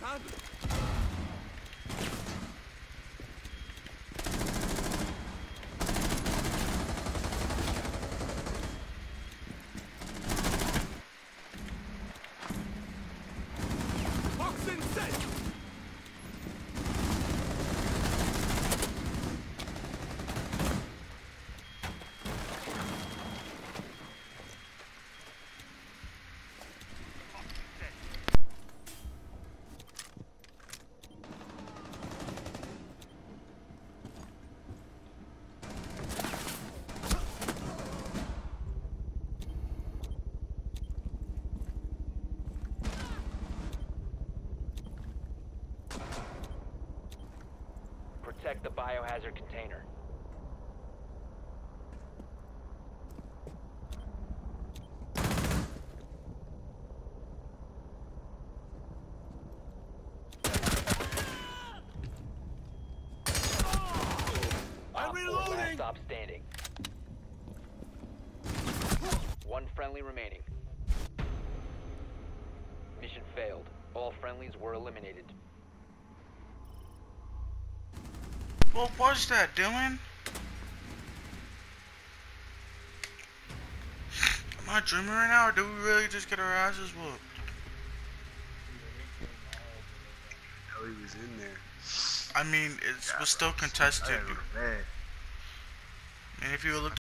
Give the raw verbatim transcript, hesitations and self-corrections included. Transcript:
Found it. Toxin set. Protect the biohazard container. I'm Op four, reloading! last stop standing. One friendly remaining. Mission failed. All friendlies were eliminated. What was that, Dylan? Am I dreaming right now, or do we really just get our asses whooped? Oh, he was in there. I mean, it Yeah, was still bro. contested. I ain't bad. And if you look